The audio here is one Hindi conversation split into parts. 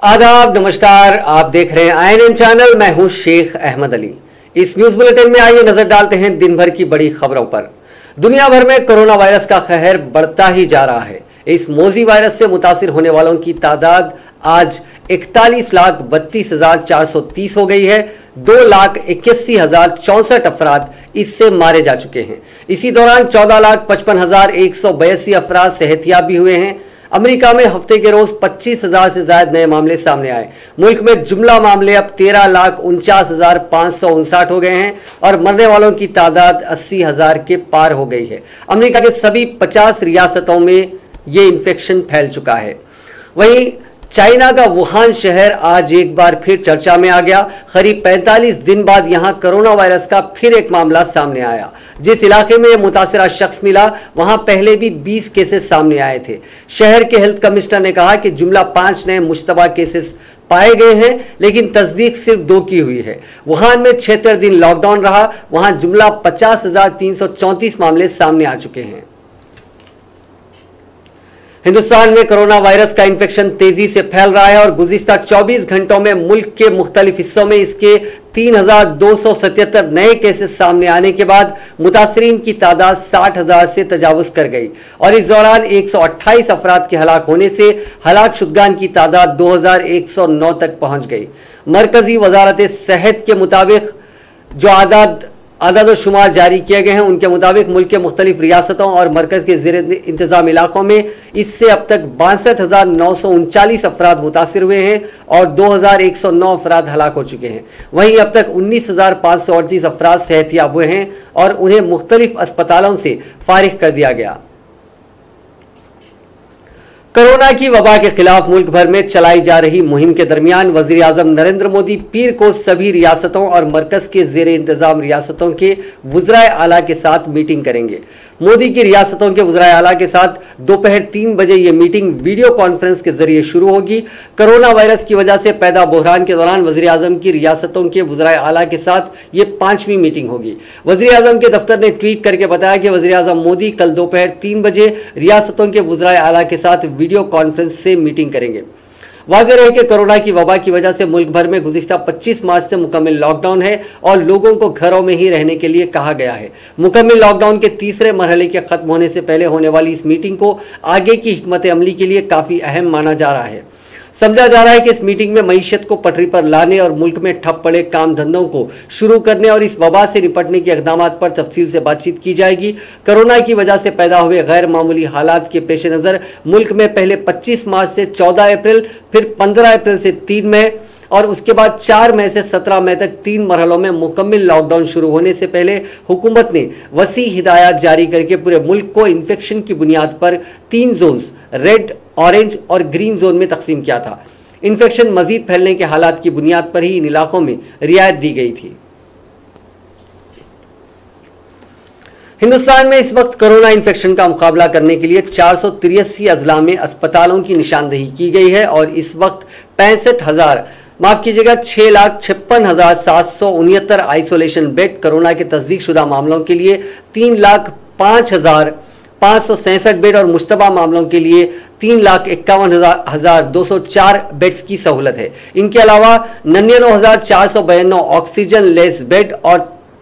आदाब, नमस्कार। आप देख रहे हैं INN चैनल। मैं हूं शेख अहमद अली। इस न्यूज बुलेटिन में आइए नजर डालते हैं दिन भर की बड़ी खबरों पर। दुनिया भर में कोरोना वायरस का कहर बढ़ता ही जा रहा है। इस मोजी वायरस से मुतासिर होने वालों की तादाद आज 41,32,430 हो गई है। 2,81,064 अफराद इससे मारे जा चुके हैं। इसी दौरान 14,55,182 अफराद सेहतियाब भी हुए हैं। अमेरिका में हफ्ते के रोज 25,000 से ज्यादा नए मामले सामने आए। मुल्क में जुमला मामले अब 13,49,559 हो गए हैं और मरने वालों की तादाद 80,000 के पार हो गई है। अमेरिका के सभी 50 रियासतों में ये इन्फेक्शन फैल चुका है। वहीं चाइना का वुहान शहर आज एक बार फिर चर्चा में आ गया। करीब 45 दिन बाद यहां कोरोना वायरस का फिर एक मामला सामने आया। जिस इलाके में यह मुतासिरा शख्स मिला वहां पहले भी 20 केसेस सामने आए थे। शहर के हेल्थ कमिश्नर ने कहा कि जुमला 5 नए मुश्तबा केसेस पाए गए हैं, लेकिन तस्दीक सिर्फ 2 की हुई है। वुहान में 76 दिन लॉकडाउन रहा। वहां जुमला 50,334 मामले सामने आ चुके हैं। हिंदुस्तान में कोरोना वायरस का इन्फेक्शन तेजी से फैल रहा है और गुज़िश्ता 24 घंटों में मुल्क के मुख्तलिफ हिस्सों में इसके 3,277 नए केसेस सामने आने के बाद मुतासरीन की तादाद 60,000 से तजावुज कर गई और इस दौरान 128 अफराद के हलाक होने से हलाक शुदगान की तादाद 2,109 तक पहुंच गई। मरकजी वजारत सेहत के मुताबिक जो आदाद शुमार जारी किए गए हैं, उनके मुताबिक मुल्क के मुख्तलिफ रियासतों और मरकज़ के ज़ेर इंतज़ाम इलाकों में इससे अब तक 62,939 अफराद मुतासिर हुए हैं और 2,109 अफराद हलाक हो चुके हैं। वहीं अब तक 19,538 अफराद सेहतियाब हुए हैं और उन्हें मुख्तलिफ अस्पतालों से फारिग कर दिया गया। कोरोना की वबा के खिलाफ मुल्क भर में चलाई जा रही मुहिम के दरमियान वज़ीर आज़म नरेंद्र मोदी पीर को सभी रियासतों और मरकज़ के ज़ेर इंतज़ाम रियासतों के वुज़राए आला के साथ मीटिंग करेंगे। मोदी की रियासतों के वुज़राए आला के साथ दोपहर 3 बजे ये मीटिंग वीडियो कॉन्फ्रेंस के जरिए शुरू होगी। कोरोना वायरस की वजह से पैदा बहरान के दौरान वज़ीर आज़म की रियासतों के वुज़राए आला के साथ ये 5वीं मीटिंग होगी। वज़ीर आज़म के दफ्तर ने ट्वीट करके बताया कि वज़ीर आज़म मोदी कल दोपहर 3 बजे रियासतों के वुज़राए आला के साथ वीडियो कॉन्फ्रेंस से मीटिंग करेंगे। वाज़ेह रहे कि कोरोना की वबा की वजह से मुल्क भर में गुज़िश्ता 25 मार्च से मुकम्मल लॉकडाउन है और लोगों को घरों में ही रहने के लिए कहा गया है। मुकम्मल लॉकडाउन के तीसरे मरहले के ख़त्म होने से पहले होने वाली इस मीटिंग को आगे की हिकमत अमली के लिए काफ़ी अहम माना जा रहा है। समझा जा रहा है कि इस मीटिंग में मईशत को पटरी पर लाने और मुल्क में ठप पड़े काम धंधों को शुरू करने और इस वबा से निपटने के इक़दामात पर तफसील से बातचीत की जाएगी। कोरोना की वजह से पैदा हुए गैर मामूली हालात के पेश नज़र मुल्क में पहले 25 मार्च से 14 अप्रैल, फिर 15 अप्रैल से 3 मई और उसके बाद 4 मई से 17 मई तक 3 मरहलों में मुकम्मल लॉकडाउन शुरू होने से पहले हुकूमत ने वसी हिदायत जारी करके पूरे मुल्क को इन्फेक्शन की बुनियाद पर 3 जोन्स रेड, ऑरेंज और ग्रीन जोन में तकसीम किया था। इन्फेक्शन मजीद फैलने के हालात की बुनियाद पर ही इन इलाकों में रियायत दी गई थी। हिंदुस्तान में इस वक्त कोरोना इन्फेक्शन का मुकाबला करने के लिए 483 अजला में अस्पतालों की निशानदही की गई है और इस वक्त 6,56,769 आइसोलेशन बेड, कोरोना के तस्दीक शुदा मामलों के लिए 3,05,567 बेड और मुश्तबा मामलों के लिए 3,51,204 बेड्स की सहूलत है। इनके अलावा 99,492 ऑक्सीजन लेस बेड और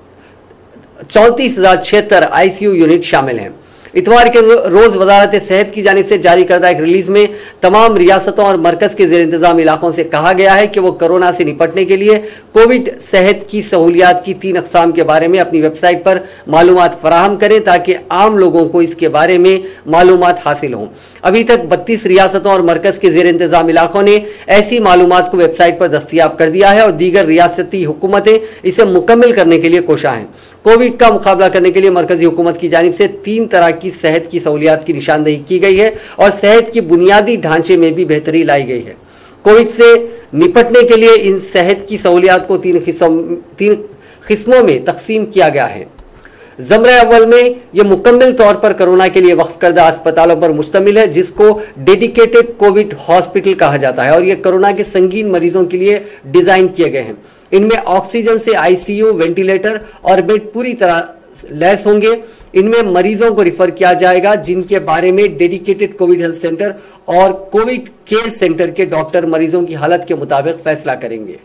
34,076 ICU यूनिट शामिल हैं। इतवार के रोज वजारत सेहत की जानिब से जारी करदा एक रिलीज में तमाम रियासतों और मरकज के जेर इंतजाम इलाकों से कहा गया है कि वो कोरोना से निपटने के लिए कोविड सेहत की सहूलियात की 3 अक़साम के बारे में अपनी वेबसाइट पर मालूमात फराहम करें ताकि आम लोगों को इसके बारे में मालूमात हासिल हों। अभी तक 32 रियासतों और मरकज के जेर इंतजाम इलाकों ने ऐसी मालूमात को वेबसाइट पर दस्तियाब कर दिया है और दीगर रियासती हुकूमतें इसे मुकम्मल करने के लिए कोशा हैं। कोविड का मुकाबला करने के लिए मरकजी हुकूमत की जानिब से 3 तरह की सेहत की सहूलियात की निशानदही की गई है और सेहत की बुनियादी ढांचे में भी बेहतरी लाई गई है। कोविड से निपटने के लिए इन सेहत की सहूलियात को 3 किस्मों में तकसीम किया गया है। ज़मरे अव्वल में यह मुकम्मल तौर पर कोरोना के लिए वक्फ करदा अस्पतालों पर मुश्तमिल है, जिसको डेडिकेटेड कोविड हॉस्पिटल कहा जाता है और यह कोरोना के संगीन मरीजों के लिए डिज़ाइन किए गए हैं। इनमें ऑक्सीजन से ICU, वेंटिलेटर और बेड पूरी तरह लैस होंगे। इनमें मरीजों को रिफर किया जाएगा, जिनके बारे में डेडिकेटेड कोविड हेल्थ सेंटर और कोविड केयर सेंटर के डॉक्टर मरीजों की हालत के मुताबिक फैसला करेंगे।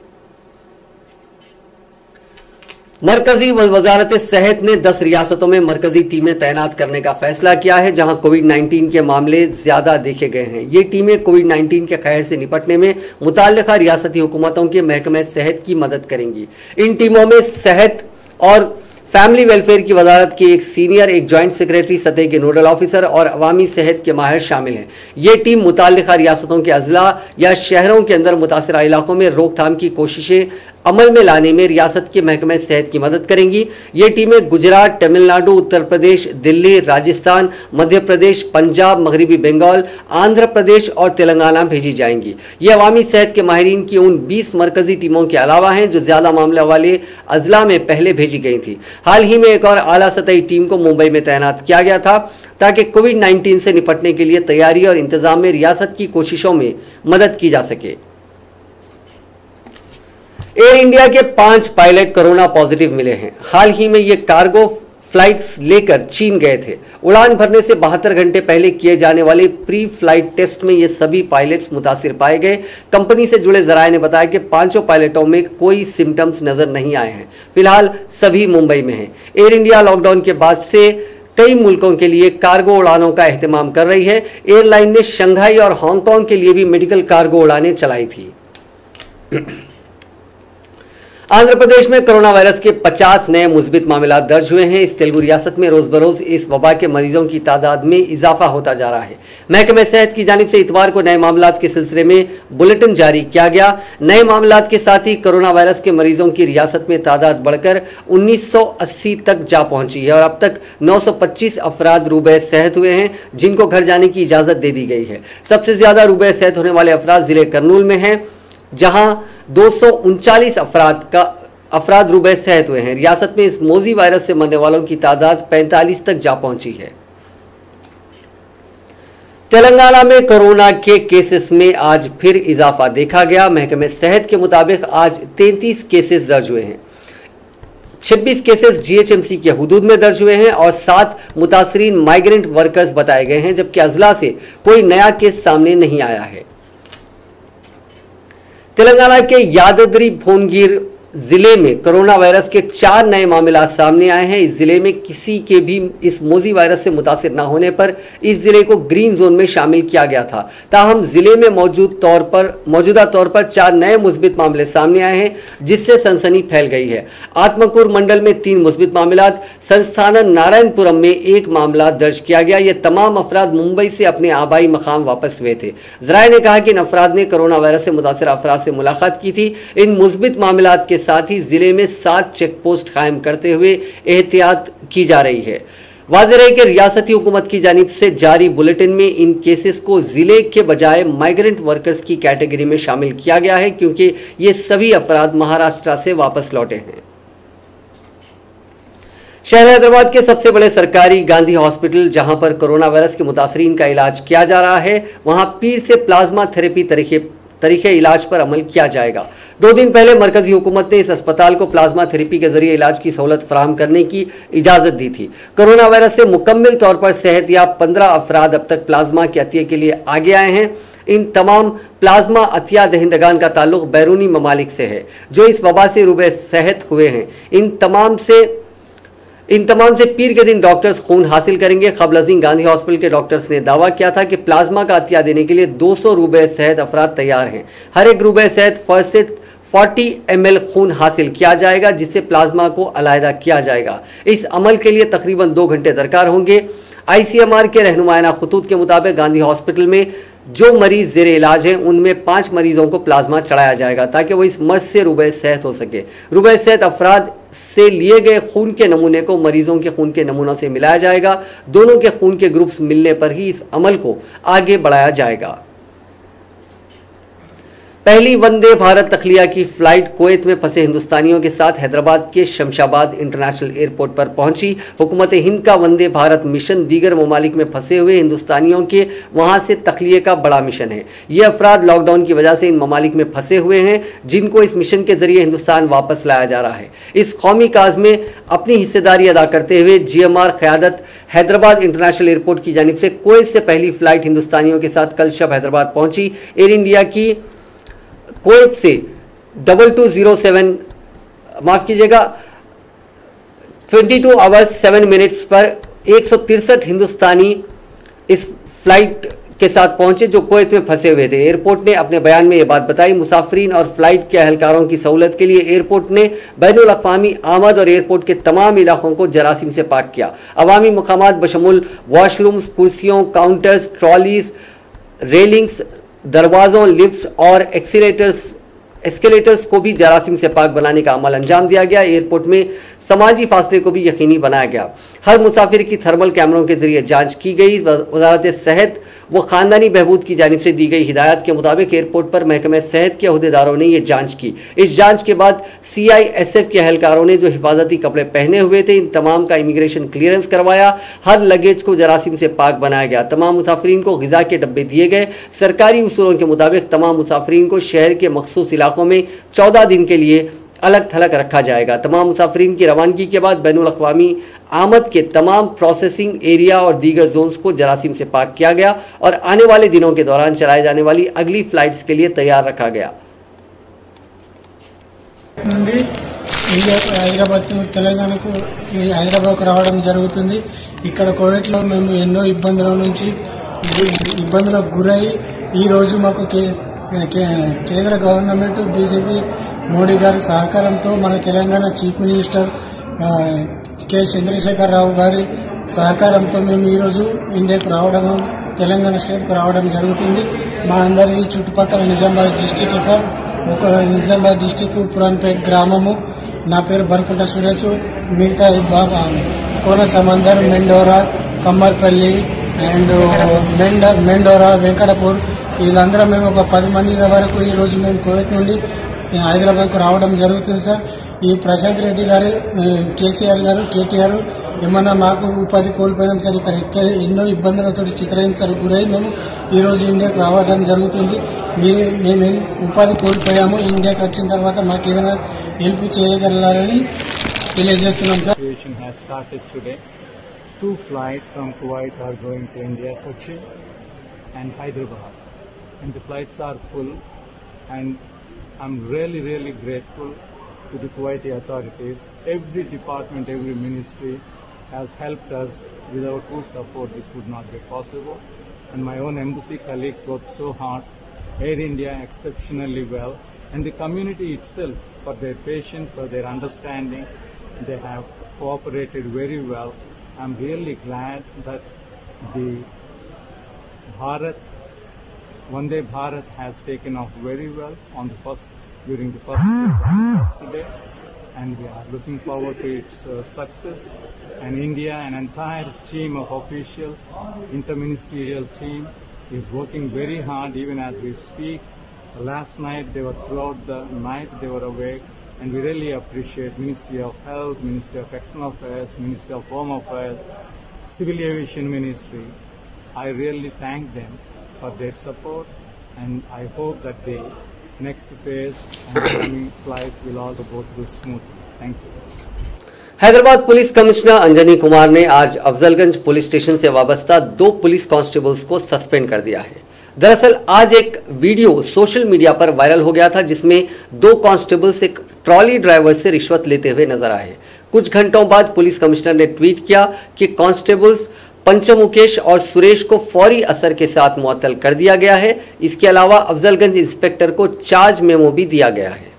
मरकजी वजारत सेहत ने 10 रियासतों में मरकजी टीमें तैनात करने का फैसला किया है, जहां कोविड-19 के मामले ज्यादा देखे गए हैं। ये टीमें कोविड-19 के कहर से निपटने में मुताल्लिका रियासती हुकूमतों के महकमे सेहत की मदद करेंगी। इन टीमों में सेहत और फैमिली वेलफेयर की वजारत के एक सीनियर, एक जॉइंट सेक्रेटरी सतह के नोडल ऑफिसर और अवामी सेहत के माहिर शामिल हैं। ये टीम मुताल्लिका रियासतों के अजला या शहरों के अंदर मुतासरा इलाकों में रोकथाम की कोशिशें अमल में लाने में रियासत के महकमे सेहत की मदद करेंगी। ये टीमें गुजरात, तमिलनाडु, उत्तर प्रदेश, दिल्ली, राजस्थान, मध्य प्रदेश, पंजाब, मगरबी बंगाल, आंध्र प्रदेश और तेलंगाना भेजी जाएंगी। ये अवामी सेहत के माहिरीन की उन 20 मरकजी टीमों के अलावा हैं जो ज्यादा मामले वाले अजला में पहले भेजी गई थी। हाल ही में एक और आला सतही टीम को मुंबई में तैनात किया गया था ताकि कोविड-19 से निपटने के लिए तैयारी और इंतजाम में रियासत की कोशिशों में मदद की जा सके। एयर इंडिया के 5 पायलट कोरोना पॉजिटिव मिले हैं। हाल ही में ये कार्गो फ्लाइट्स लेकर चीन गए थे। उड़ान भरने से 72 घंटे पहले किए जाने वाले प्री फ्लाइट टेस्ट में ये सभी पायलट्स मुतासिर पाए गए। कंपनी से जुड़े जराये ने बताया कि 5 पायलटों में कोई सिम्टम्स नजर नहीं आए हैं। फिलहाल सभी मुंबई में हैं। एयर इंडिया लॉकडाउन के बाद से कई मुल्कों के लिए कार्गो उड़ानों का एहतमाम कर रही है। एयरलाइन ने शंघाई और हांगकांग के लिए भी मेडिकल कार्गो उड़ानें चलाई थी। आंध्र प्रदेश में कोरोना वायरस के 50 नए मुस्बित मामला दर्ज हुए हैं। इस तेलुगु रियासत में रोज बरोज इस वबा के मरीजों की तादाद में इजाफा होता जा रहा है। महकमे सेहत की जानिब से इतवार को नए मामलात के सिलसिले में बुलेटिन जारी किया गया। नए मामलात के साथ ही कोरोना वायरस के मरीजों की रियासत में तादाद बढ़कर 1980 तक जा पहुंची है और अब तक 925 अफराद रूबे सेहत हुए हैं, जिनको घर जाने की इजाजत दे दी गई है। सबसे ज्यादा रूबे सेहत होने वाले अफराद जिले करनूल में हैं, जहां 239 अफराद रूबे सेहत हुए हैं। रियासत में इस मोजी वायरस से मरने वालों की तादाद 45 तक जा पहुंची है। तेलंगाना में कोरोना के केसेस में आज फिर इजाफा देखा गया। महकमे सेहत के मुताबिक आज 33 केसेस दर्ज हुए हैं। 26 केसेस जीएचएमसी के हुदूद में दर्ज हुए हैं और 7 मुतासरीन माइग्रेंट वर्कर्स बताए गए हैं, जबकि अजला से कोई नया केस सामने नहीं आया है। तेलंगाना के यादाद्री भुवनगिर जिले में कोरोना वायरस के 4 नए मामला सामने आए हैं। इस जिले में किसी के भी इस मोजी वायरस से मुतासिर न होने पर इस जिले को ग्रीन जोन में शामिल किया गया था। ताहम जिले में मौजूदा तौर पर 4 नए मुस्बित मामले सामने आए हैं, जिससे सनसनी फैल गई है। आत्मकूर मंडल में 3 मुस्बित मामलात, संस्थानन नारायणपुरम में 1 मामला दर्ज किया गया। ये तमाम अफराद मुंबई से अपने आबाई मकाम वापस हुए थे। जराये ने कहा कि इन अफराद ने कोरोना वायरस से मुतासिर अफराद से मुलाकात की थी। इन मुस्बित मामलात के साथ ही जिले में 7 चेक पोस्ट कायम करते हुए एहतियात की जा रही है। वाज़ेह रहे कि रियासती हुकूमत की जानिब से जारी बुलेटिन में इन केसेस को जिले के बजाय माइग्रेंट वर्कर्स की कैटेगरी में शामिल किया गया है, क्योंकि ये सभी अफराद महाराष्ट्र से वापस लौटे हैं। शहर हैदराबाद के सबसे बड़े सरकारी गांधी हॉस्पिटल, जहां पर कोरोना वायरस के मुतासरीन का इलाज किया जा रहा है, वहां पीर से प्लाज्मा थेरेपी तरीके इलाज पर अमल किया जाएगा। 2 दिन पहले मरकजी हुकूमत ने इस अस्पताल को प्लाज्मा थेरेपी के जरिए इलाज की सहूलत फराहम करने की इजाज़त दी थी। कोरोना वायरस से मुकम्मल तौर पर सेहतयाब 15 अफराद अब तक प्लाज्मा के अतिये के लिए आगे आए हैं। इन तमाम प्लाज्मा अतिया दहिंदगान का ताल्लुक बैरूनी ममालिक से है, जो इस वबा से रूबे सेहत हुए हैं। इन तमाम से पीर के दिन डॉक्टर्स खून हासिल करेंगे। क़ब्ल अज़ीं गांधी हॉस्पिटल के डॉक्टर्स ने दावा किया था कि प्लाज्मा का अतिया देने के लिए 200 रूबे सेहत अफराद तैयार हैं। हर एक रूबे सेहत फर्ज से 40 ml खून हासिल किया जाएगा, जिससे प्लाज्मा को अलहदा किया जाएगा। इस अमल के लिए तकरीबन 2 घंटे दरकार होंगे। ICMR के रहनुमायाना खतूत के मुताबिक गांधी हॉस्पिटल में जो मरीज जेर इलाज हैं, उनमें 5 मरीजों को प्लाज्मा चढ़ाया जाएगा ताकि वो इस मर्ज से रूबे सेहत हो सके। रूबे सेहत अफराद से लिए गए खून के नमूने को मरीजों के खून के नमूनों से मिलाया जाएगा। दोनों के खून के ग्रुप्स मिलने पर ही इस अमल को आगे बढ़ाया जाएगा। पहली वंदे भारत तखलिया की फ्लाइट कुवैत में फंसे हिंदुस्तानियों के साथ हैदराबाद के शमशाबाद इंटरनेशनल एयरपोर्ट पर पहुंची। हुकूमत हिंद का वंदे भारत मिशन दीगर ममालिक में फंसे हुए हिंदुस्तानियों के वहां से तखलिए का बड़ा मिशन है। ये अफराद लॉकडाउन की वजह से इन ममालिक में फंसे हुए हैं, जिनको इस मिशन के जरिए हिंदुस्तान वापस लाया जा रहा है। इस कौमी काज में अपनी हिस्सेदारी अदा करते हुए GMR क़यादत हैदराबाद इंटरनेशनल एयरपोर्ट की जानिब से कुवैत से पहली फ्लाइट हिंदुस्तानियों के साथ कल शब हैदराबाद पहुंची। एयर इंडिया की कुवैत से 2207 माफ़ कीजिएगा 22 आवर्स 7 मिनट्स पर 163 हिंदुस्तानी इस फ्लाइट के साथ पहुंचे जो कुवैत में फंसे हुए थे। एयरपोर्ट ने अपने बयान में ये बात बताई। मुसाफरीन और फ्लाइट के अहलकारों की सहूलत के लिए एयरपोर्ट ने बैनुल अक़वामी आमद और एयरपोर्ट के तमाम इलाकों को जरासीम से पाक किया। अवामी मकामात बशमुल वॉशरूम्स, कुर्सियों, काउंटर्स, ट्रॉलीज, रेलिंग्स, दरवाज़ों, लिफ्ट्स और एस्केलेटर्स को भी जरासीम से पाक बनाने का अमल अंजाम दिया गया। एयरपोर्ट में समाजी फासले को भी यकीनी बनाया गया। हर मुसाफिर की थर्मल कैमरों के जरिए जांच की गई। वजारत सेहत व ख़ानदानी बहबूद की जानिब से दी गई हिदायत के मुताबिक एयरपोर्ट पर महकमा सेहत के अहदेदारों ने यह जांच की। इस जांच के बाद CISF के अहलकारों ने जो हिफाजती कपड़े पहने हुए थे इन तमाम का इमिग्रेशन क्लियरेंस करवाया। हर लगेज को जरासीम से पाक बनाया गया। तमाम मुसाफिरीन को ग़िज़ा के डब्बे दिए गए। सरकारी उसूलों के मुताबिक तमाम मुसाफिरीन को शहर के मखसूस इलाकों में 14 दिन के लिए अलग थलग रखा जाएगा। तमाम मुसाफिरीन की रवानगी के बाद बैनुल अक़वामी आमद के तमाम प्रोसेसिंग एरिया और दीगर जोन्स को जरासीम से पाक किया गया और आने वाले दिनों के दौरान चलाए जाने वाली अगली फ्लाइट्स के लिए तैयार रखा गया। హైదరాబాద్ తెలంగాణకు హైదరాబాద్కు రావడం జరుగుతుంది। ఇక్కడ కోవిడ్లో మేము ఎన్నో ఇబ్బందులకు గురై ఈరోజు మాకు కేంద్ర గవర్నమెంట్ బీజేపీ మోడీ గారి సహకారంతో మన తెలంగాణ చీఫ్ మినిస్టర్ కె చంద్రశేఖర్ రావు గారి సహకారంతో మేము ఈరోజు ఇండియాకు రావడం తెలంగాణ స్టేట్కు రావడం జరుగుతుంది। మా అందరిది చుట్టుపక్కల నిజామాబాద్ డిస్టిక్ సార్, ఒక నిజామాబాద్ డిస్టిక్ పురాన్పేట గ్రామము। నా పేరు బర్కుంట సురేష్। మిగతా కోన సమందర్, మెండోరా, కమ్మర్పల్లి అండ్ మెండోరా, వెంకటపూర్ వీళ్ళందరం మేము ఒక 10 మంది వరకు ఈరోజు మేము కువైట్ నుండి హైదరాబాద్కు రావడం జరుగుతుంది సార్। ఈ ప్రశాంత్ రెడ్డి గారు, కేసీఆర్ గారు, కేటీఆర్ ఏమన్నా మాకు ఉపాధి కోల్పోయినాం సార్। ఇక్కడ ఎన్నో ఇబ్బందులతో చిత్రహింసలకు గురై మేము ఈరోజు ఇండియాకు రావడం జరుగుతుంది। మేము ఉపాధి కోల్పోయాము। ఇండియాకి వచ్చిన తర్వాత మాకు ఏదైనా హెల్ప్ చేయగలరని తెలియజేస్తున్నాం sir. Two flights from Kuwait are going to India, Kochi and Hyderabad, and the flights are full, and I'm really grateful to the Kuwaiti authorities. Every department, every ministry has helped us. Without whose support this would not be possible, and my own embassy colleagues worked so hard, Air India exceptionally well, and the community itself for their patience, for their understanding. They have cooperated very well. I'm really glad that the Vande Bharat has taken off very well during the first today, and we are looking forward to its success. And India, an entire team of officials, interministerial team, is working very hard even as we speak. Last night throughout the night they were awake, and we really appreciate Ministry of Health, Ministry of External Affairs, Ministry of Home Affairs, Civil Aviation Ministry. I really thank them for their support, and I hope that the next phase and the coming flights will also go through smoothly. Thank you. Hyderabad police commissioner Anjani Kumar ने आज अफजलगंज पुलिस स्टेशन से वाबस्ता 2 पुलिस कांस्टेबल्स को सस्पेंड कर दिया है। दरअसल आज एक वीडियो सोशल मीडिया पर वायरल हो गया था जिसमें 2 कांस्टेबल्स एक ट्रॉली ड्राइवर से रिश्वत लेते हुए नजर आए। कुछ घंटों बाद पुलिस कमिश्नर ने ट्वीट किया कि कांस्टेबल्स पंचमुकेश और सुरेश को फौरी असर के साथ मुअत्तल कर दिया गया है। इसके अलावा अफजलगंज इंस्पेक्टर को चार्ज मेमो भी दिया गया है।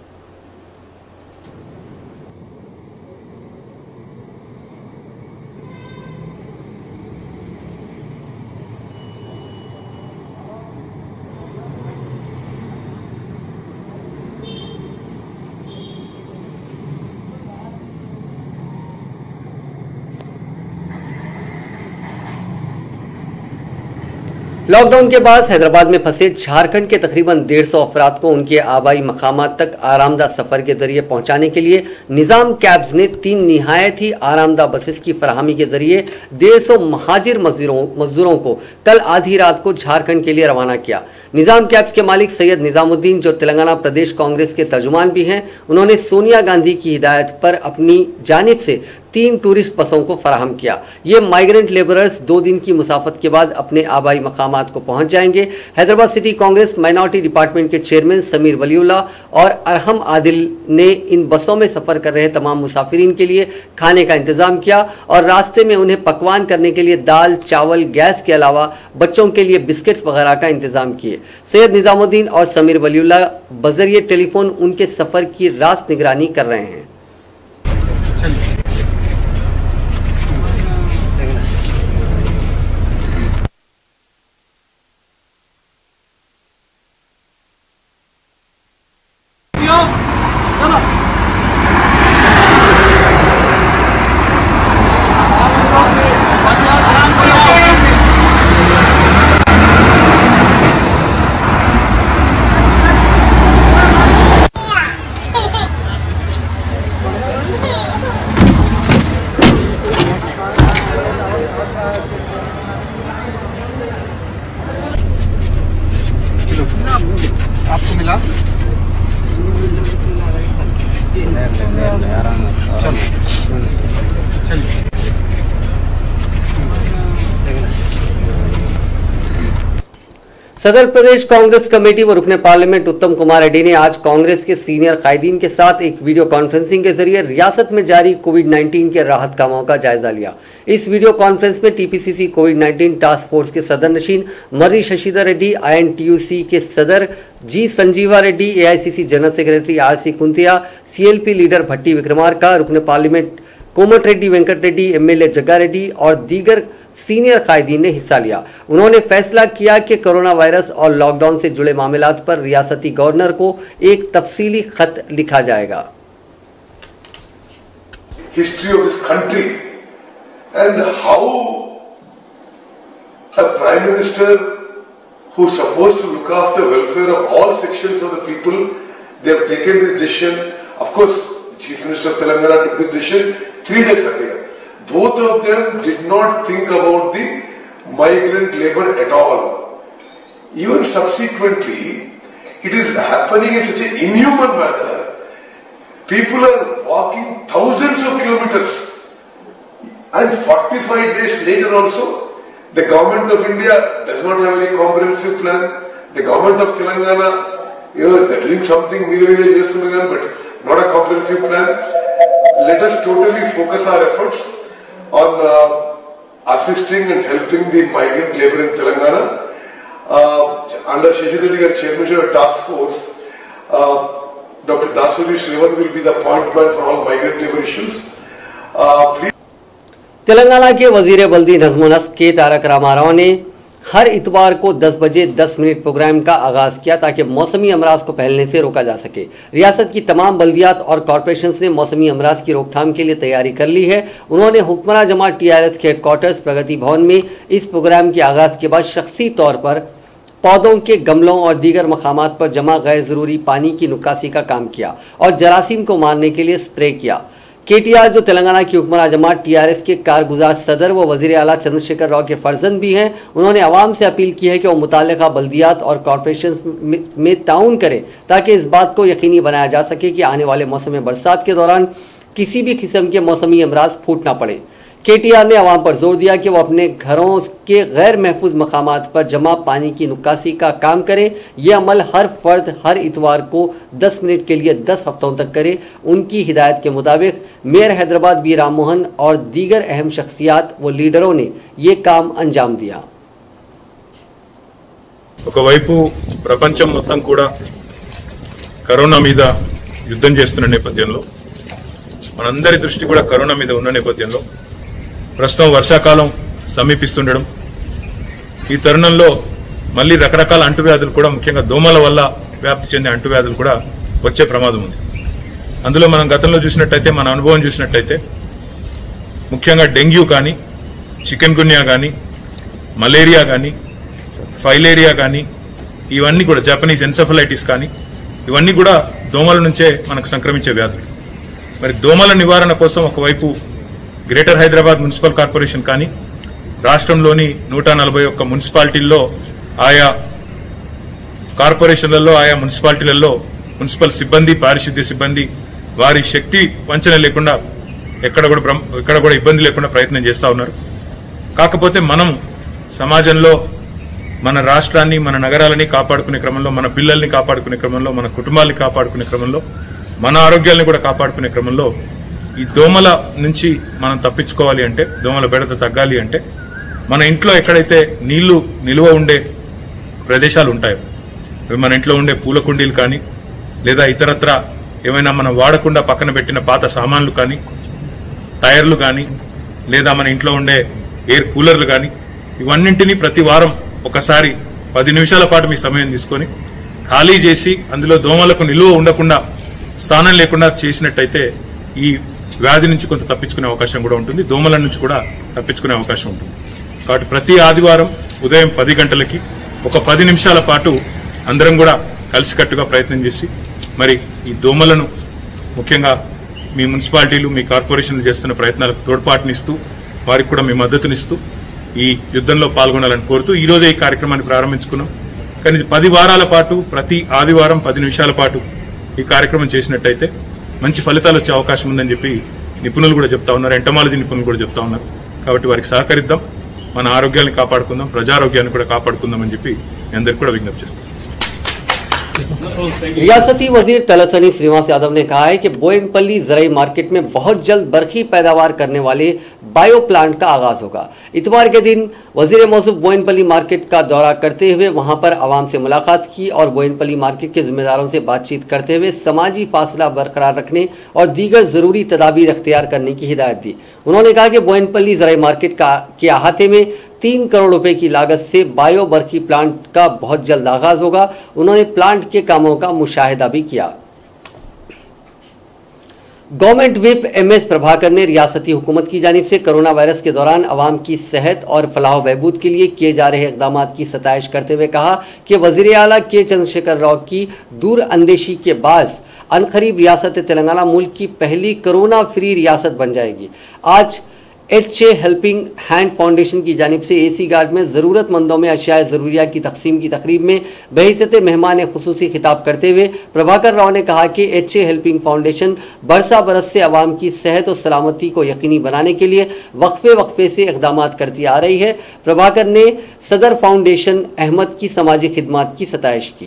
लॉकडाउन के बाद हैदराबाद में फंसे झारखंड के तकरीबन 150 अफराद को उनके आबाई मकामात तक आरामदा सफर के जरिए पहुंचाने के लिए निजाम कैब्स ने 3 निहायत ही आरामदा बसेस की फराहमी के जरिए 150 महाजिर मजदूरों को कल आधी रात को झारखंड के लिए रवाना किया। निजाम कैब्स के मालिक सैयद निजामुद्दीन, जो तेलंगाना प्रदेश कांग्रेस के तर्जुमान भी हैं, उन्होंने सोनिया गांधी की हिदायत पर अपनी जानिब से 3 टूरिस्ट बसों को फराहम किया। ये माइग्रेंट लेबरर्स 2 दिन की मुसाफत के बाद अपने आबाई मकामात को पहुंच जाएंगे। Hyderabad city Congress minority department के चेयरमैन समीर वलीउल्लाह और अरहम आदिल ने इन बसों में सफर कर रहे तमाम मुसाफिरीन के लिए खाने का इंतजाम किया और रास्ते में उन्हें पकवान करने के लिए दाल, चावल, गैस के अलावा बच्चों के लिए बिस्किट्स वगैरह का इंतजाम किए। सैयद निजामुद्दीन और समीर वलीउल्लाह बजरिए टेलीफोन उनके सफर की रास्त निगरानी कर रहे हैं। आपको मिला चलिए सदर प्रदेश कांग्रेस कमेटी व रुकने पार्लियामेंट उत्तम कुमार रेड्डी ने आज कांग्रेस के सीनियर कायदीन के साथ एक वीडियो कॉन्फ्रेंसिंग के जरिए रियासत में जारी कोविड-19 के राहत कामों का जायजा लिया। इस वीडियो कॉन्फ्रेंस में टीपीसीसी कोविड-19 टास्क फोर्स के सदर नशीन मर्री शशिधर रेड्डी, INTUC के सदर G Sanjeeva Reddy, AICC general secretary RC Kuntia, CLP leader Bhatti Vikramarka, रुकने पार्लियामेंट कोमट रेड्डी वेंकट रेड्डी, MLA जग्गा रेड्डी और दीगर सीनियर कायदीन ने हिस्सा लिया। उन्होंने फैसला किया कि कोरोना वायरस और लॉकडाउन से जुड़े मामलात पर रियासती गवर्नर को एक तफसीली खत लिखा जाएगा। History of this country and how a prime minister who is supposed to look after welfare of all sections of the people, they have taken this decision. Of course, the Chief Minister of Telangana took this decision 3 days earlier. Both of them did not think about the migrant labor at all. Even subsequently, it is happening in such an inhuman manner. People are walking thousands of kilometers, and 45 days later also, the government of India does not have any comprehensive plan. The government of Telangana, yes, they are doing something, but not a comprehensive plan. Let us totally focus our efforts on assisting and helping the migrant labor in Telangana. Under Shashidar Reddy, Chairman of Task Force, Dr. Dasuri Srivan will be the point man for all migrant labor issues. Please. Telangana के वजीर बल्दी नज़्म नस्क के तारक रामाराव ने हर इतवार को 10 बजे 10 मिनट प्रोग्राम का आगाज़ किया ताकि मौसमी अमराज को फैलने से रोका जा सके। रियासत की तमाम बल्दियात और कॉरपोरेशंस ने मौसमी अमराज की रोकथाम के लिए तैयारी कर ली है। उन्होंने हुक्मरान जमात TRS के हेडक्वार्टर्स प्रगति भवन में इस प्रोग्राम के आगाज़ के बाद शख्सी तौर पर पौधों के गमलों और दीगर मकामात पर जमा गैर ज़रूरी पानी की निकासी का काम किया और जरासीम को मारने के लिए स्प्रे किया। KTR, जो तेलंगाना की हुक्मरान जमात TRS के कारगुजार सदर व वज़ीर आला चंद्रशेखर राव के फर्जंद भी हैं, उन्होंने आवाम से अपील की है कि वो मुताल्लिक़ा बल्दियात और कॉरपोरेशन में ताउन करें ताकि इस बात को यकीनी बनाया जा सके कि आने वाले मौसम बरसात के दौरान किसी भी किस्म के मौसमी अमराज फूट ना पड़े। KTR ने आवाम पर जोर दिया कि वो अपने घरों के गैर महफूज मकामात पर जमा पानी की निकासी का काम करें। यह अमल हर फर्द हर इतवार को 10 मिनट के लिए 10 हफ्तों तक करे। उनकी हिदायत के मुताबिक मेयर हैदराबाद B राम मोहन और दीगर अहम शख्सियात व लीडरों ने ये काम अंजाम दिया। ఒకవైపు ప్రపంచం మొత్తం కూడా కరోనా మీద యుద్ధం చేస్తున్న నేపథ్యంలో మనందరి దృష్టి కూడా కరోనా మీద ఉన్న నేపథ్యంలో ప్రస్తుతం వర్షాకాలం సమీపిస్తుండడం, ఈ తరుణంలో మళ్ళీ రకరకాల అంటువ్యాధులు కూడా ముఖ్యంగా దోమల వల్ల వ్యాప్తి చెందే అంటువ్యాధులు కూడా వచ్చే ప్రమాదం ఉంది. అందులో మనం గతంలో చూసినట్టయితే, మన అనుభవం చూసినట్టయితే ముఖ్యంగా డెంగ్యూ కానీ, చికెన్ గున్యా కానీ, మలేరియా కానీ, ఫైలేరియా కానీ ఇవన్నీ కూడా జపనీస్ ఎన్సెఫలైటిస్ కానీ ఇవన్నీ కూడా దోమల నుంచే మనకు సంక్రమించే వ్యాధులు. మరి దోమల నివారణ కోసం ఒకవైపు గ్రేటర్ హైదరాబాద్ మున్సిపల్ కార్పొరేషన్ కానీ రాష్ట్రంలోని 141 మున్సిపాలిటీల్లో ఆయా కార్పొరేషన్లలో ఆయా మున్సిపాలిటీలలో మున్సిపల్ సిబ్బంది పారిశుద్ధ్య సిబ్బంది వారి శక్తి వంచన లేకుండా ఎక్కడ కూడా ఇబ్బంది లేకుండా ప్రయత్నం చేస్తూ ఉన్నారు. కాకపోతే మనం సమాజంలో మన రాష్ట్రాన్ని మన నగరాలని కాపాడుకునే క్రమంలో మన పిల్లల్ని కాపాడుకునే క్రమంలో మన కుటుంబాలని కాపాడుకునే క్రమంలో మన ఆరోగ్యాన్ని కూడా కాపాడుకునే క్రమంలో ఈ దోమల నుంచి మనం తప్పించుకోవాలి అంటే దోమల బెడత తగ్గాలి అంటే మన ఇంట్లో ఎక్కడైతే నీళ్లు నిల్వ ఉండే ప్రదేశాలు ఉంటాయో మన ఇంట్లో ఉండే పూల కుండీలు కానీ లేదా ఇతరత్ర ఏమైనా మనం వాడకుండా పక్కన పెట్టిన పాత సామాన్లు కానీ టైర్లు కానీ లేదా మన ఇంట్లో ఉండే ఎయిర్ కూలర్లు కానీ ఇవన్నింటినీ ప్రతి వారం ఒకసారి 10 నిమిషాల పాటు మీ సమయం తీసుకొని ఖాళీ చేసి అందులో దోమలకు నిలువ ఉండకుండా స్థానం లేకుండా చేసినట్టయితే ఈ వ్యాధి నుంచి కొంత తప్పించుకునే అవకాశం కూడా ఉంటుంది, దోమల నుంచి కూడా తప్పించుకునే అవకాశం ఉంటుంది. కాబట్టి ప్రతి ఆదివారం ఉదయం 10 గంటలకి ఒక 10 నిమిషాల పాటు అందరం కూడా కలిసికట్టుగా ప్రయత్నం చేసి మరి ఈ దోమలను ముఖ్యంగా మీ మున్సిపాలిటీలు మీ కార్పొరేషన్లు చేస్తున్న ప్రయత్నాలకు తోడ్పాటునిస్తూ వారికి కూడా మీ మద్దతునిస్తూ ఈ యుద్ధంలో పాల్గొనాలని కోరుతూ ఈ రోజే ఈ కార్యక్రమాన్ని ప్రారంభించుకున్నాం. కానీ 10 వారాల పాటు ప్రతి ఆదివారం 10 నిమిషాల పాటు ఈ కార్యక్రమం చేసినట్టయితే మంచి ఫలితాలు వచ్చే అవకాశం ఉందని చెప్పి నిపుణులు కూడా చెప్తా ఉన్నారు, ఎంటమాలజీ నిపుణులు కూడా చెప్తా ఉన్నారు. కాబట్టి వారికి సహకరిద్దాం, మన ఆరోగ్యాన్ని కాపాడుకుందాం, ప్రజారోగ్యాన్ని కూడా కాపాడుకుందాం అని చెప్పి మీ అందరికీ కూడా విజ్ఞప్తి చేస్తాం. रियासती वजीर तलसानी श्रीनिवास यादव ने कहा है कि बोयनपल्ली जराई मार्केट में बहुत जल्द बरखी पैदावार करने वाले बायो प्लांट का आगाज होगा। इतवार के दिन वजीर मौसूफ बोयनपल्ली मार्केट का दौरा करते हुए वहां पर आवाम से मुलाकात की और बोयनपल्ली मार्केट के जिम्मेदारों से बातचीत करते हुए समाजी फासला बरकरार रखने और दीगर जरूरी तदाबीर अख्तियार करने की हिदायत दी। उन्होंने कहा कि बोयनपल्ली जराई मार्केट के अहाते में 3 करोड़ रुपए की लागत से बायो बरखी प्लांट का बहुत जल्द आगाज होगा। उन्होंने प्लांट के कामों का मुशाहिदा भी किया। गवर्नमेंट व्हिप MS प्रभाकर ने रियासती हुकूमत की जानिब से कोरोना वायरस के दौरान अवाम की सेहत और फलाह बहबूद के लिए किए जा रहे इकदाम की सताइश करते हुए कहा कि वज़ीर आला के चंद्रशेखर राव की दूर अंदेशी के बायस अनकरीब रियासत तेलंगाना मुल्क की पहली कोरोना फ्री रियासत बन जाएगी। आज HA हेल्पिंग हैंड फाउंडेशन की जानिब से AC गार्ड में ज़रूरतमंदों में अशियाए ज़रूरिया की तकसीम की तकरीब में बहैसियत मेहमान खुसूसी खिताब करते हुए प्रभाकर राव ने कहा कि HA हेल्पिंग फाउंडेशन बरसा बरस से अवाम की सेहत और सलामती को यकीनी बनाने के लिए वक्फे से इक़दाम करती आ रही है। प्रभाकर ने सदर फाउंडेशन अहमद की समाजी खिदमात की सताइश की।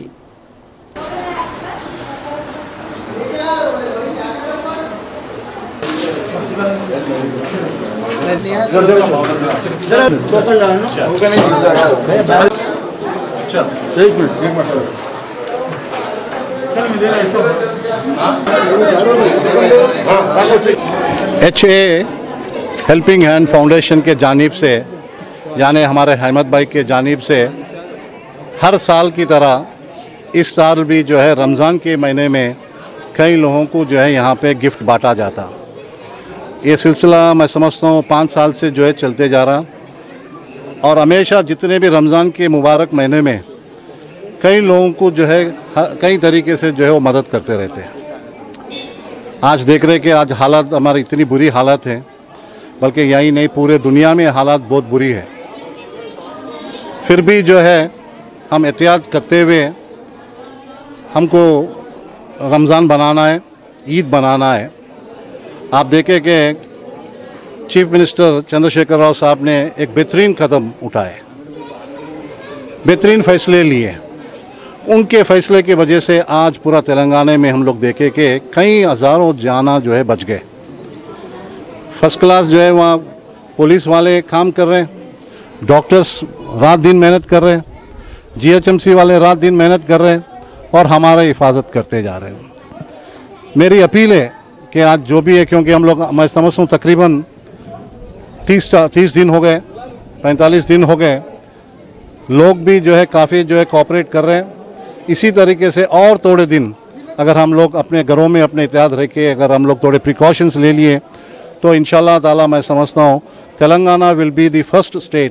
HA हेल्पिंग हैंड फाउंडेशन के जानिब से यानी हमारे अहमद भाई के जानिब से हर साल की तरह इस साल भी जो है रमज़ान के महीने में कई लोगों को जो है यहाँ पे गिफ्ट बांटा जाता। ये सिलसिला मैं समझता हूँ 5 साल से जो है चलते जा रहा और हमेशा जितने भी रमज़ान के मुबारक महीने में कई लोगों को जो है कई तरीके से जो है वो मदद करते रहते हैं। आज देख रहे कि आज हालात हमारी इतनी बुरी हालत है, बल्कि यही नहीं पूरे दुनिया में हालात बहुत बुरी है, फिर भी जो है हम एहतियात करते हुए हमको रमज़ान बनाना है, ईद बनाना है। आप देखें कि चीफ मिनिस्टर चंद्रशेखर राव साहब ने एक बेहतरीन कदम उठाए, बेहतरीन फैसले लिए। उनके फैसले की वजह से आज पूरा तेलंगाना में हम लोग देखें कि कई हज़ारों जाना जो है बच गए। फर्स्ट क्लास जो है वहाँ पुलिस वाले काम कर रहे हैं, डॉक्टर्स रात दिन मेहनत कर रहे हैं, GHMC वाले रात दिन मेहनत कर रहे हैं और हमारा हिफाजत करते जा रहे हैं। मेरी अपील है कि आज जो भी है, क्योंकि हम लोग मैं समझता हूँ तकरीबन 30 दिन हो गए, 45 दिन हो गए, लोग भी जो है काफ़ी जो है कोऑपरेट कर रहे हैं। इसी तरीके से और थोड़े दिन अगर हम लोग अपने घरों में अपने एहतियात रखे, अगर हम लोग थोड़े प्रिकॉशंस ले लिए तो इंशाल्लाह ताला मैं समझता हूँ Telangana will be the first state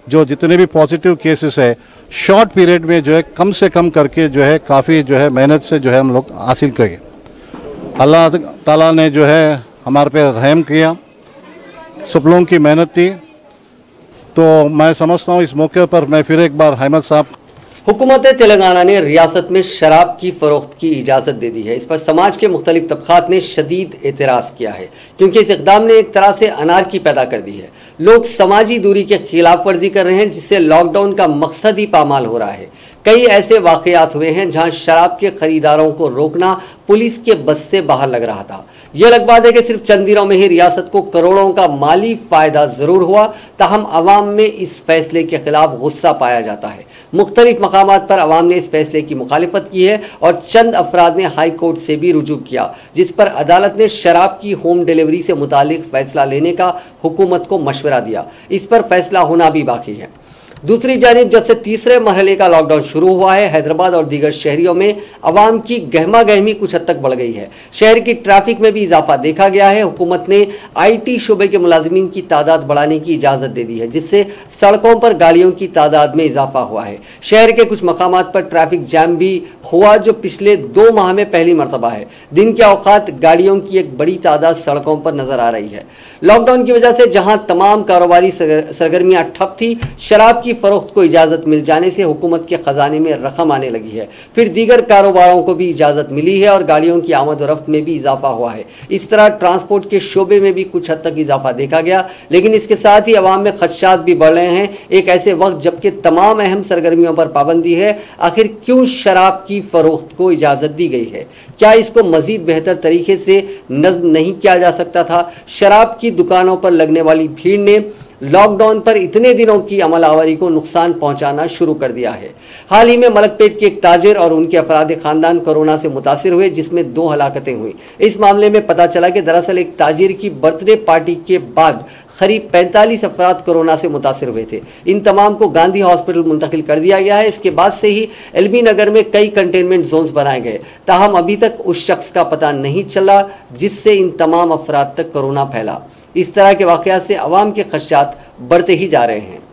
जो जितने भी पॉजिटिव केसेस है शॉर्ट पीरियड में जो है कम से कम करके जो है काफ़ी जो है मेहनत से जो है हम लोग हासिल करें। अल्लाह ताला ने जो है हमारे पे रहम किया, सब लोगों की मेहनत थी। तो मैं समझता हूँ इस मौके पर मैं फिर एक बार अहमद साहब, हुकूमत तेलंगाना ने रियासत में शराब की फरोख्त की इजाज़त दे दी है। इस पर समाज के मुख्तलिफ तबकात ने शदीद एतराज़ किया है, क्योंकि इस इक़दाम ने एक तरह से अनारकी पैदा कर दी है। लोग समाजी दूरी के खिलाफ वर्जी कर रहे हैं, जिससे लॉकडाउन का मकसद ही पामाल हो रहा है। कई ऐसे वाक़यात हुए हैं जहां शराब के खरीदारों को रोकना पुलिस के बस से बाहर लग रहा था। यह अलग बात है कि सिर्फ चंद दिनों में ही रियासत को करोड़ों का माली फ़ायदा ज़रूर हुआ, ताहम अवाम में इस फैसले के खिलाफ गुस्सा पाया जाता है। मुख्तलिफ मकामात पर अवाम ने इस फैसले की मुखालिफत की है और चंद अफराद ने हाई कोर्ट से भी रुजू किया, जिस पर अदालत ने शराब की होम डिलीवरी से मुतालिक फ़ैसला लेने का हुकूमत को मशवरा दिया। इस पर फैसला होना भी बाकी है। दूसरी जानिब जब से तीसरे मरहले का लॉकडाउन शुरू हुआ है, हैदराबाद और दीगर शहरियों में अवाम की गहमा गहमी कुछ हद तक बढ़ गई है। शहर की ट्रैफिक में भी इजाफा देखा गया है। हुकूमत ने IT शोबे के मुलाजिमीन की तादाद बढ़ाने की इजाज़त दे दी है, जिससे सड़कों पर गाड़ियों की तादाद में इजाफा हुआ है। शहर के कुछ मकामात पर ट्रैफिक जैम भी हुआ, जो पिछले 2 माह में पहली मरतबा है। दिन के औकात गाड़ियों की एक बड़ी तादाद सड़कों पर नजर आ रही है। लॉकडाउन की वजह से जहां तमाम कारोबारी सरगर्मियां ठप थी, शराब की फरोख्त को इजाज़त मिल जाने से हुकूमत के ख़जाने में रकम आने लगी है। फिर दीगर कारोबारों को भी इजाज़त मिली है और गाड़ियों की आमद और रफ्त में भी इजाफा हुआ है। इस तरह ट्रांसपोर्ट के शोबे में भी कुछ हद तक इजाफा देखा गया, लेकिन इसके साथ ही अवाम में खदशात भी बढ़ रहे हैं। एक ऐसे वक्त जबकि तमाम अहम सरगर्मियों पर पाबंदी है, आखिर क्यों शराब की फरोख्त को इजाज़त दी गई है? क्या इसको मज़ीद बेहतर तरीके से नज़्म नहीं किया जा सकता था? शराब की दुकानों पर लगने वाली भीड़ ने लॉकडाउन पर इतने दिनों की अमलावरी को नुकसान पहुंचाना शुरू कर दिया है। हाल ही में मलकपेट के एक ताजिर और उनके अफराद खानदान कोरोना से मुतासिर हुए, जिसमें 2 हलाकतें हुई। इस मामले में पता चला कि दरअसल एक ताजिर की बर्थडे पार्टी के बाद करीब 45 अफराद कोरोना से मुतासिर हुए थे। इन तमाम को गांधी हॉस्पिटल मुंतकिल कर दिया गया है। इसके बाद से ही LB नगर में कई कंटेनमेंट जोन्स बनाए गए, ताहम अभी तक उस शख्स का पता नहीं चला जिससे इन तमाम अफराद तक कोरोना फैला। इस तरह के वाक़यात से अवाम के खदशात बढ़ते ही जा रहे हैं।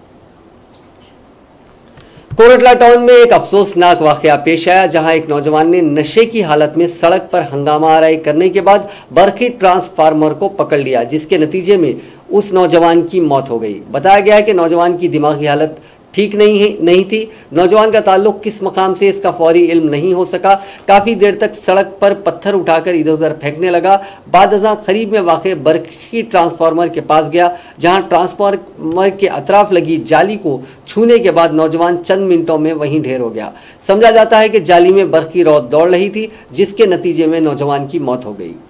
कोरटला टाउन में एक अफसोसनाक वाक़या पेश आया, जहां एक नौजवान ने नशे की हालत में सड़क पर हंगामा आराई करने के बाद बरखी ट्रांसफार्मर को पकड़ लिया, जिसके नतीजे में उस नौजवान की मौत हो गई। बताया गया है कि नौजवान की दिमागी हालत ठीक नहीं थी। नौजवान का ताल्लुक किस मकाम से इसका फौरी इल्म नहीं हो सका। काफ़ी देर तक सड़क पर पत्थर उठाकर इधर उधर फेंकने लगा। बादअज़ां करीब में वाक़े बरखी ट्रांसफार्मर के पास गया, जहां ट्रांसफार्मर के अतराफ लगी जाली को छूने के बाद नौजवान चंद मिनटों में वहीं ढेर हो गया। समझा जाता है कि जाली में बरखी रौद दौड़ रही थी, जिसके नतीजे में नौजवान की मौत हो गई।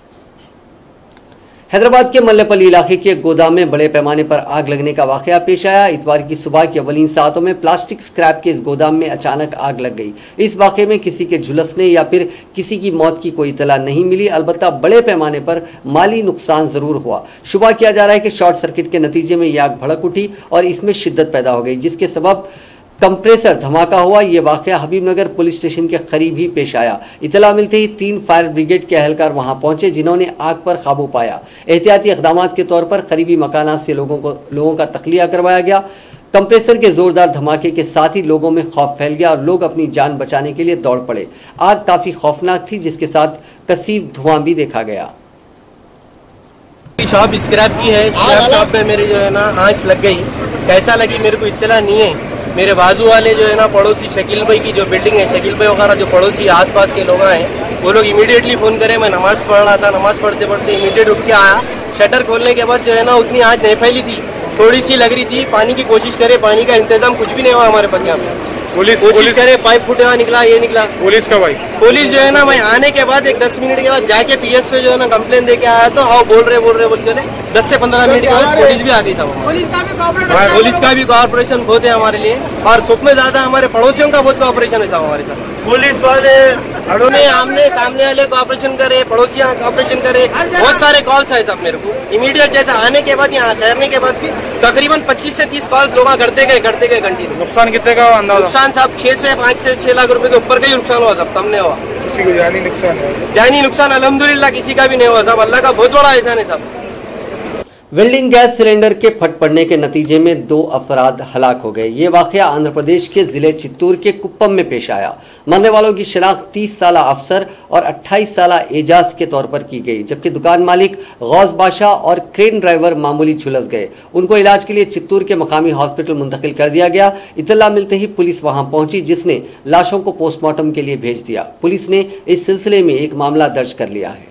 हैदराबाद के मल्लेपल्ली इलाके के गोदाम में बड़े पैमाने पर आग लगने का वाक़या पेश आया। इतवार की सुबह की अवलीन सातों में प्लास्टिक स्क्रैप के इस गोदाम में अचानक आग लग गई। इस वाक़े में किसी के झुलसने या फिर किसी की मौत की कोई इतला नहीं मिली, अलबत्ता बड़े पैमाने पर माली नुकसान ज़रूर हुआ। शुबा किया जा रहा है कि शॉर्ट सर्किट के नतीजे में यह आग भड़क उठी और इसमें शिद्दत पैदा हो गई, जिसके सबब कंप्रेसर धमाका हुआ। ये वाक़या हबीबनगर पुलिस स्टेशन के करीब ही पेश आया। इतला मिलते ही 3 फायर ब्रिगेड के अहलकार वहां पहुंचे, जिन्होंने आग पर काबू पाया। एहतियाती इक़दामात के तौर पर करीबी मकानात से लोगों का तख्लिया करवाया गया। कंप्रेसर के जोरदार धमाके के साथ ही लोगों में खौफ फैल गया और लोग अपनी जान बचाने के लिए दौड़ पड़े। आग काफ़ी खौफनाक थी, जिसके साथ कसीफ धुआं भी देखा गया। शॉप स्क्रैप की है, स्क्रैप शॉप में मेरी जो है ना आंच लग गई। कैसा लगी मेरे को इत्तला नहीं है। मेरे बाजू वाले जो है ना पड़ोसी शकील भाई की जो बिल्डिंग है, शकील भाई वगैरह जो पड़ोसी आसपास के लोग हैं, वो लोग इमीडिएटली फ़ोन करे। मैं नमाज़ पढ़ रहा था, नमाज़ पढ़ते पढ़ते इमीडिएट उठ के आया। शटर खोलने के बाद जो है ना उतनी आंच नहीं फैली थी, थोड़ी सी लग रही थी। पानी की कोशिश करे, पानी का इंतजाम कुछ भी नहीं हुआ हमारे पास यहाँ पे। कोशिश करे, पाइप फूटे हुआ निकला, ये निकला। पुलिस का भाई पुलिस जो है ना, मैं आने के बाद एक 10 मिनट के बाद जाके PS पे जो है ना कंप्लेन दे के आया, तो हाँ बोल रहे बोल के 10 से 15 मिनट के बाद पुलिस भी आ गई था। पुलिस का भी कोऑपरेशन बहुत है हमारे लिए, और सबसे ज्यादा हमारे पड़ोसियों का बहुत कोऑपरेशन है हमारे साथ। पुलिस वाले आमने सामने वाले कोऑपरेशन करे, पड़ोसियाँ कोऑपरेशन करे। बहुत सारे कॉल्स आए साहब मेरे को इमीडिएट, जैसे आने के बाद यहाँ ठहरने के बाद भी तकरीबन 25 से 30 कॉल्स लोग करते गए कंटिन्यू। नुकसान कितने का अंदाजा? नुकसान साहब 5 से 6 लाख रुपए के ऊपर का ही नुकसान हुआ साहब, कम नहीं हुआ। किसी को जानी नुकसान है? जानी नुकसान अल्हम्दुलिल्लाह किसी का भी नहीं हुआ साहब, अल्लाह का बहुत बड़ा एहसान है साहब। वेल्डिंग गैस सिलेंडर के फट पड़ने के नतीजे में 2 अफराद हलाक हो गए। ये वाकया आंध्र प्रदेश के जिले चित्तूर के कुप्पम में पेश आया। मरने वालों की शिनाख्त 30 साला अफसर और 28 साला एजाज के तौर पर की गई, जबकि दुकान मालिक गौस बादशाह और क्रेन ड्राइवर मामूली झुलस गए। उनको इलाज के लिए चित्तूर के मकामी हॉस्पिटल मुंतकिल कर दिया गया। इत्तला मिलते ही पुलिस वहां पहुंची, जिसने लाशों को पोस्टमार्टम के लिए भेज दिया। पुलिस ने इस सिलसिले में एक मामला दर्ज कर लिया है।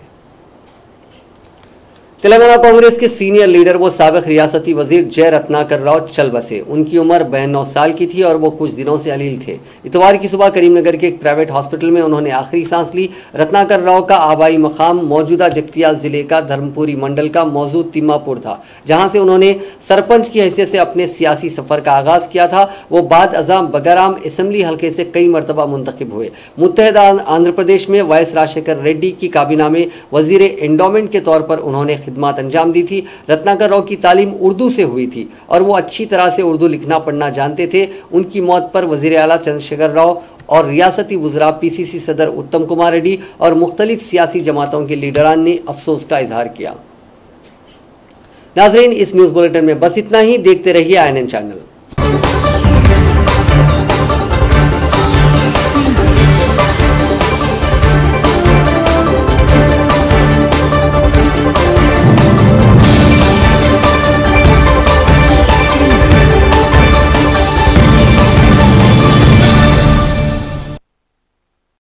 तेलंगाना कांग्रेस के सीनियर लीडर व साबिक रियासती वजीर जय रत्नाकर राव चल बसे। उनकी उम्र 92 साल की थी और वो कुछ दिनों से अलील थे। इतवार की सुबह करीमनगर के एक प्राइवेट हॉस्पिटल में उन्होंने आखिरी सांस ली। रत्नाकर राव का आबाई मकाम मौजूदा जगतियाल जिले का धर्मपुरी मंडल का मौजूद तिम्मापुर था, जहां से उन्होंने सरपंच की हैसियत से अपने सियासी सफर का आगाज किया था। वो बाद अजाम बगाराम असेंबली हल्के से कई मरतबा मुंतखब हुए। मुत्तहदा आंध्र प्रदेश में वाइस राजशेखर रेड्डी की काबीना में वजीर एंडोमेंट के तौर पर उन्होंने खिदमत अंजाम दी थी। रत्नाकर राव की तालीम उर्दू से हुई थी और वो अच्छी तरह से उर्दू लिखना पढ़ना जानते थे। उनकी मौत पर वजीर आला चंद्रशेखर राव और रियासती वज़रा पीसीसी सदर उत्तम कुमार रेड्डी और मुख्तलिफ सियासी जमातों के लीडरान ने अफसोस का इजहार किया। नाजरीन, इस न्यूज़ बुलेटिन में बस इतना ही। देखते रहिए INN चैनल।